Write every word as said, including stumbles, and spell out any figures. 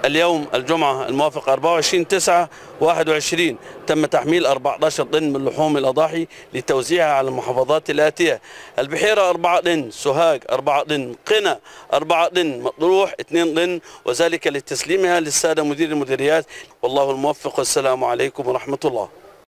اليوم الجمعة الموافق أربعة وعشرين تسعة واحد وعشرين تم تحميل أربعة عشر طن من لحوم الأضاحي لتوزيعها على المحافظات الآتية: البحيرة أربعة طن، سوهاج أربعة طن، قنا أربعة طن، مطروح اثنين طن، وذلك لتسليمها للسادة مدير المديريات. والله الموفق، والسلام عليكم ورحمة الله.